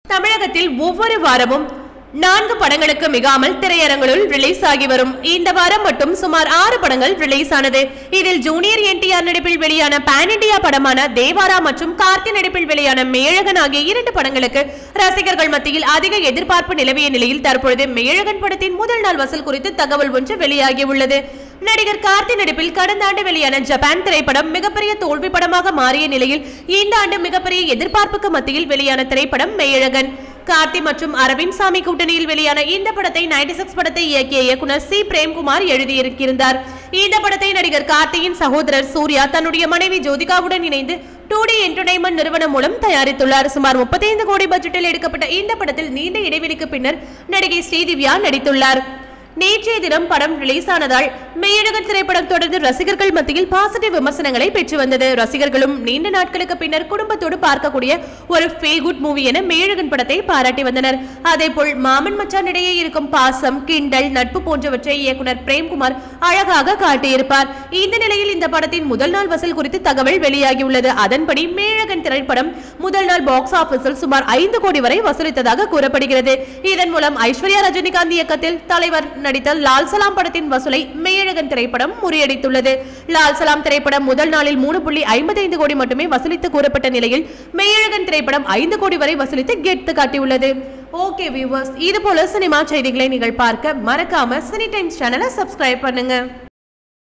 தமிழகத்தில் ஒவ்வொரு வாரமும் 4 படங்களுக்கு மிகாமல் திரையரங்குகளில் ரிலீஸ் ஆகி வரும். இந்த வாரம் மட்டும் சுமார் 6 படங்கள் ரிலீஸ் ஆனது. இதில் ஜூனியர் NTR நடிப்பில் வெளியான பான் இண்டியா படமான தேவாரா மற்றும் கார்த்தி நடிப்பில் வெளியான மேழகன் ஆகிய 2 படங்களுக்கு ரசிகர்கள் மத்தியில் அதிக எதிர்பார்ப்பு நிலவிய நிலையில் தற்பொழுது மேழகன் படத்தின் முதல் நாள் வசூல் குறித்து தகவல் ஒன்று வெளியாகி உள்ளது. நடிகர் கார்த்தி நடிப்பில் கடந்த ஆண்டு வெளியான ஜப்பான் திரைப்படம் மிகப்பெரிய தோல்வி படமாக மாறிய நிலையில் இந்த ஆண்டு மிகப்பெரிய எதிர்பார்ப்புக்கு மத்தியில் வெளியான திரைப்படம் மேழகன். கார்த்தி மற்றும் அரவிந்த் சாமி கூட்டணியில் வெளியான இந்த படத்தை 96 படத்தை இயக்கிய இயக்குனர் C. பிரேம்குமார் எழுதியிருக்கிறார். இந்த படத்தை நடிகர் கார்த்தியின் சகோதரர் சூர்யா தன்னுடைய மனைவி ஜோதிகாவுடன் இணைந்து 2D என்டர்டைன்மெண்ட் நிறுவனம் மூலம் தயாரித்துள்ளார். சுமார் 35 கோடி பட்ஜெட்டில் எடுக்கப்பட்ட இந்த படத்தில் நீண்ட இடைவெளிக்கு பின்னர் நடிகை ஸ்ரீதிவ்யா நடித்துள்ளார். நேற்றைய தினம் படம் ரிலீஸ் ஆனதால் மேழகன் திரைப்படம் தொடர்ந்து ரசிகர்கள் மத்தியில் பாசிட்டிவ் விமர்சனங்களை பெற்று வந்தது. ரசிகர்களும் நீண்ட நாட்களுக்கு பின்னர் குடும்பத்தோடு பார்க்கக்கூடிய ஒரு ஃபீல் குட் மூவி என மேழகன் படத்தை பாராட்டி வந்தனர். அதேபோல் மாமன் மச்சான் இடையே இருக்கும் பாசம், கிண்டல், நட்பு போன்றவற்றை இயக்குனர் பிரேம்குமார் அழகாக காட்டியிருப்பார். இந்த நிலையில் இந்த படத்தின் முதல் நாள் வசூல் குறித்து தகவல் வெளியாகியுள்ளது. அதன்படி மேழகன் திரைப்படம் முதல் நாள் பாக்ஸ் ஆபீஸில் சுமார் 5 கோடி வரை வசூலித்ததாக கூறப்படுகிறது. இதன் மூலம் ஐஸ்வர்யா ரஜினிகாந்த் இயக்கத்தில் தலைவர் நடித்த லால் சலாம் படத்தின் வசூலை மேழகன் திரைப்படம் முறியடித்துள்ளது. லால் சலாம் திரைப்படம் முதல் நாளில் 3.55 கோடி மட்டுமே வசூலித்து கூறப்பட்ட நிலையில் மேழகன் திரைப்படம் 5 கோடி வரை வசூலித்து கெத்து காட்டியுள்ளது. ஓகே வியூவர்ஸ், இது போல சினிமா செய்திகளை நீங்கள் பார்க்க மறக்காம சினி டைம்ஸ் சேனலை சப்ஸ்கிரைப் பண்ணுங்க.